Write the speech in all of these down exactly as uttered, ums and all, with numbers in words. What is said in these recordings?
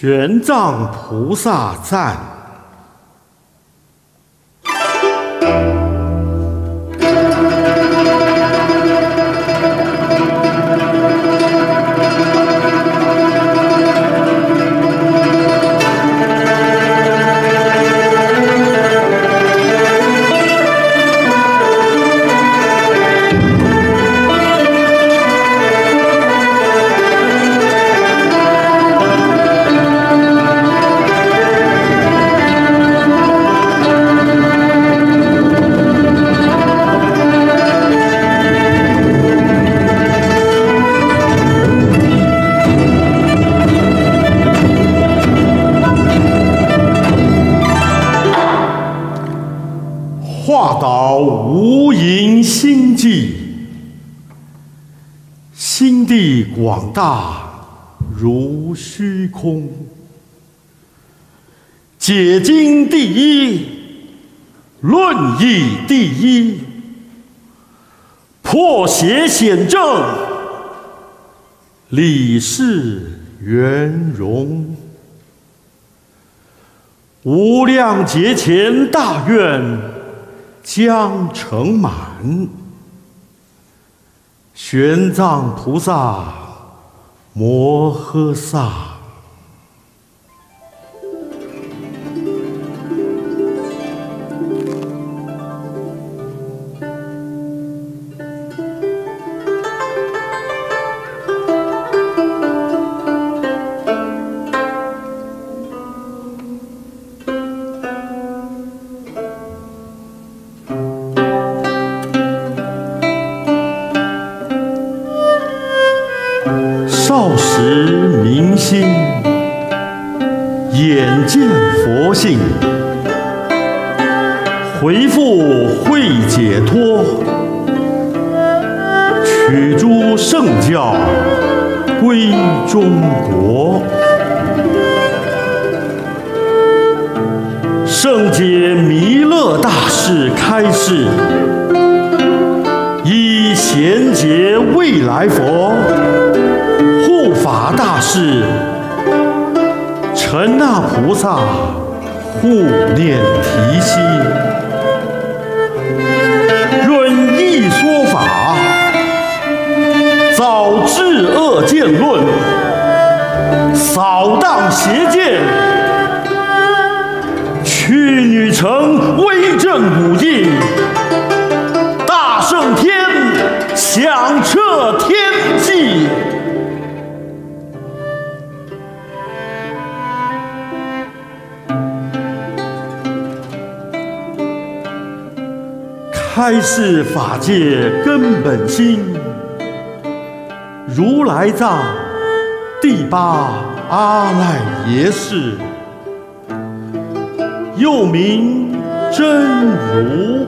玄奘菩萨赞。化导无垠心际，心地广大如虚空。解经第一，论义第一，破邪显正，理事圆融。无量劫前大愿将成满，玄奘菩萨摩诃萨。少时明心，眼见佛性，回复会解脱，取诸圣教归中国。圣解弥勒大士开示，依贤劫未来佛护法大士陈那菩萨护念提悉，论义说法，早治恶见论，扫荡邪见，去女成威震五印，大圣天响彻天际。开示法界根本心，如来藏第八阿赖耶识，又名真如，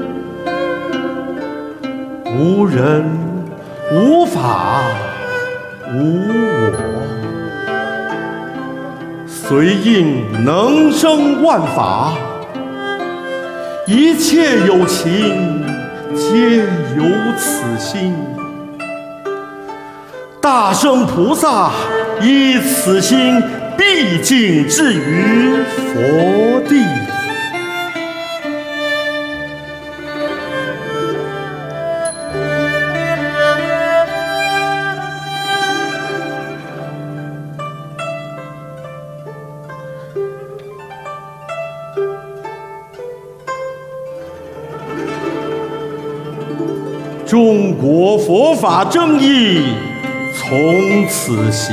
无人无法无我，随应能生万法，一切有情皆有此心。大圣菩萨依此心，毕竟至于佛地。中国佛法正义从此习，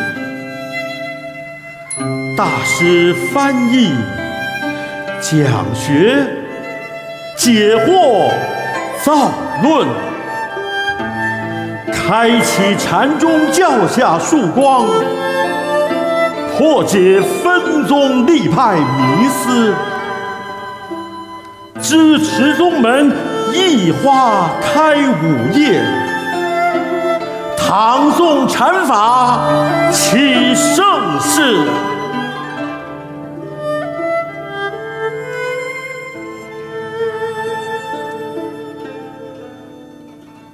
大师翻译、讲学、解惑、造论，开启禅宗教下曙光，破解分宗立派迷思，支持宗门一花开五叶，唐宋禅法起盛世。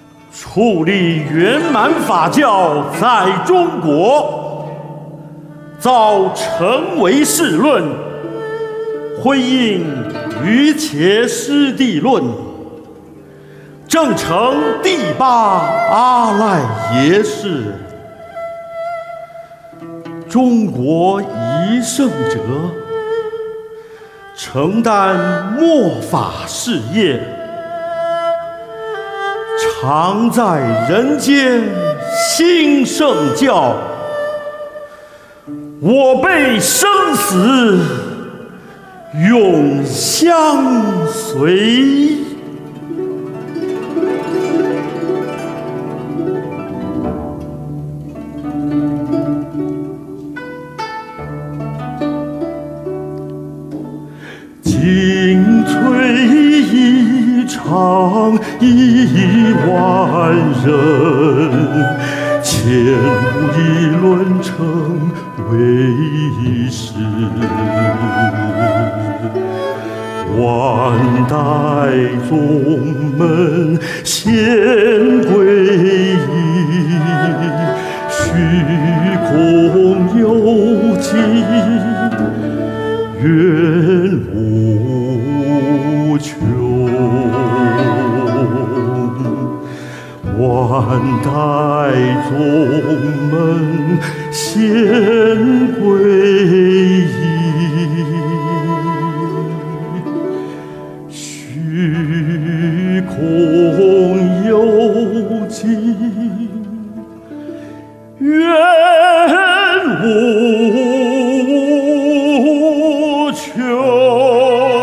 矗立圆满法教在中国， 造成为世论，回应于切师地论，正成第八阿赖耶识。中国一圣者，承担末法事业，常在人间兴圣教。我辈生死永相随。精粹一场一万人，千古一论成为实。万代宗门显归依，虚空有尽，愿无穷。万代宗门显归依，虚空有尽，愿无穷。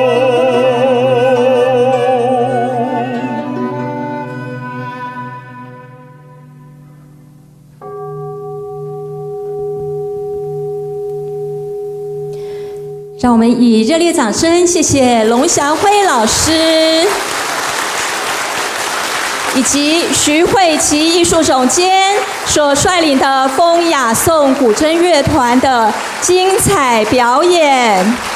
让我们以热烈掌声，谢谢龙祥辉老师，以及徐慧琪艺术总监所率领的风雅颂古筝乐团的精彩表演。